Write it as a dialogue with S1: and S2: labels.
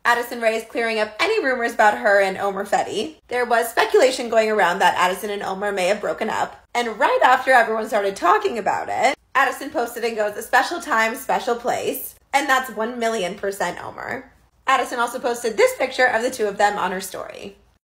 S1: Addison Rae is clearing up any rumors about her and Omer Fedi. There was speculation going around that Addison and Omer may have broken up, and right after everyone started talking about it, Addison posted and goes, "A special time, special place," and that's 1,000,000% Omer. Addison also posted this picture of the two of them on her story.